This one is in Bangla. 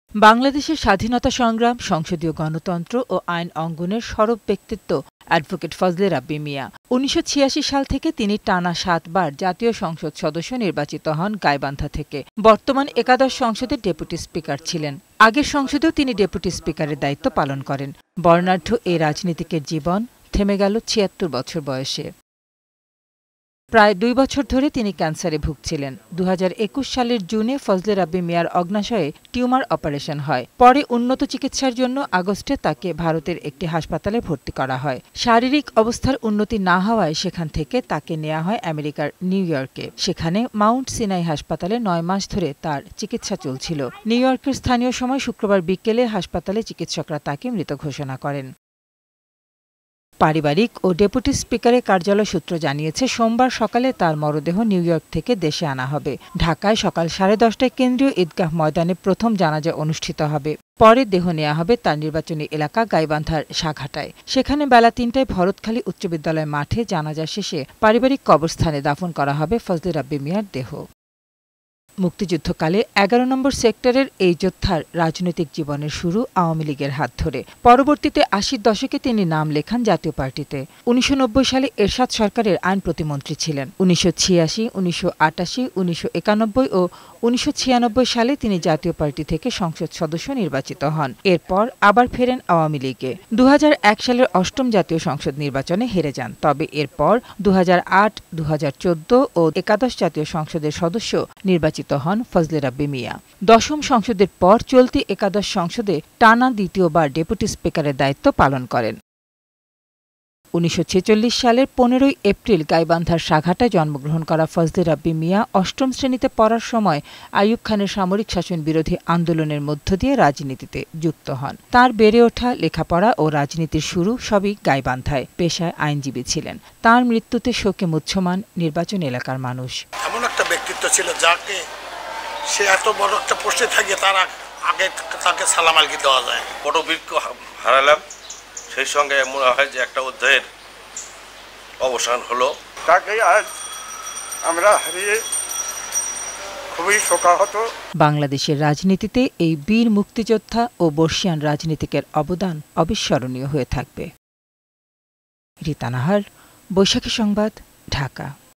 বাংলাদেশের স্বাধীনতা সংগ্রাম, সংসদীয় গণতন্ত্র ও আইন অঙ্গনের সরব ব্যক্তিত্ব অ্যাডভোকেট ফজলে রাব্বী মিয়া। ১৯৮৬ সাল থেকে তিনি টানা ৭ বার জাতীয় সংসদ সদস্য নির্বাচিত হন গাইবান্ধা থেকে। বর্তমান একাদশ সংসদের ডেপুটি স্পিকার ছিলেন। আগের সংসদেও তিনি ডেপুটি স্পিকারের দায়িত্ব পালন করেন। বর্ণাঢ্য এই রাজনীতিকের জীবন থেমে গেল ৭৬ বছর বয়সে। প্রায় ২ বছর ধরে তিনি ক্যান্সারে ভুগছিলেন। ২০২১ সালের জুনে ফজলে রাব্বী মিয়ার অগ্ন্যাশয়ে টিউমার অপারেশন হয়। পরে উন্নত চিকিৎসার জন্য আগস্টে তাকে ভারতের একটি হাসপাতালে ভর্তি করা হয়। শারীরিক অবস্থার উন্নতি না হওয়ায় সেখান থেকে তাকে নেওয়া হয় আমেরিকার নিউ ইয়র্কে। সেখানে মাউন্ট সিনাই হাসপাতালে ৯ মাস ধরে তার চিকিৎসা চলছিল। নিউ ইয়র্কের স্থানীয় সময় শুক্রবার বিকেলে হাসপাতালে চিকিৎসকরা তাকে মৃত ঘোষণা করেন। পারিবারিক ও ডেপুটি স্পিকারের কার্যালয় সূত্র জানিয়েছে, সোমবার সকালে তার মরদেহ নিউ ইয়র্ক থেকে দেশে আনা হবে। ঢাকায় সকাল 10:30টায় কেন্দ্রীয় ঈদগাহ ময়দানে প্রথম জানাজা অনুষ্ঠিত হবে। পরে দেহ নেওয়া হবে তার নির্বাচনী এলাকা গাইবান্ধার সাঘাটায়। সেখানে বেলা ৩টায় ভরতখালী উচ্চ বিদ্যালয় মাঠে জানাজা শেষে পারিবারিক কবরস্থানে দাফন করা হবে ফজলে রাব্বী মিয়ার দেহ। মুক্তিযুদ্ধকালে ১১ নম্বর সেক্টরের এই যোদ্ধার রাজনৈতিক জীবনের শুরু আওয়ামী লীগের হাত ধরে। পরবর্তীতে ৮০-র দশকে তিনি নাম লেখান জাতীয় পার্টিতে। ১৯৯০ সালে এরশাদ সরকারের আইন প্রতিমন্ত্রী ছিলেন। ১৯৮৬, ১৯৮৮, ১৯৯১ ও ১৯৯৬ সালে তিনি জাতীয় পার্টি থেকে সংসদ সদস্য নির্বাচিত হন। এরপর আবার ফেরেন আওয়ামী লীগে। ২০০১ সালের ৮ম জাতীয় সংসদ নির্বাচনে হেরে যান। তবে এরপর ২০০৮, ২০১৪ ও একাদশ জাতীয় সংসদের সদস্য নির্বাচিত হন ফজলে রাব্বী মিয়া। দশম সংসদের পর চলতি একাদশ সংসদে টানা দ্বিতীয়বার ডেপুটি স্পিকারের দায়িত্ব পালন করেন। ১৯৪৬ সালের ১৫ই এপ্রিল গাইবান্ধার সাঘাটায় জন্মগ্রহণ করা ফজলে রাব্বী মিয়া অষ্টম শ্রেণীতে পড়ার সময় আইয়ুব খানের সামরিক শাসন বিরোধী আন্দোলনের মধ্য দিয়ে রাজনীতিতে যুক্ত হন। তার বেড়ে ওঠা, লেখাপড়া ও রাজনীতির শুরু সবই গাইবান্ধায়। পেশায় আইনজীবী ছিলেন। তার মৃত্যুতে শোকে মুহ্যমান নির্বাচন এলাকার মানুষ। এমন একটা ব্যক্তিত্ব ছিল যাকে সে এত বড় একটা পোস্টে থাকে তার আগে তাকে সালাম আলকি দেওয়া যায়। বড় বীরকে হারালাম, সেই সঙ্গে মনে হয় যে একটা অধ্যায়ের অবসান হলো। তাকে আজ আমরা হারিয়ে খুবই শোকাহত। বাংলাদেশের রাজনীতিতে এই বীর মুক্তিযোদ্ধা ও বর্ষিয়ান রাজনীতিকের অবদান অবিস্মরণীয় হয়ে থাকবে। রীতা নাহার, বৈশাখী সংবাদ, ঢাকা।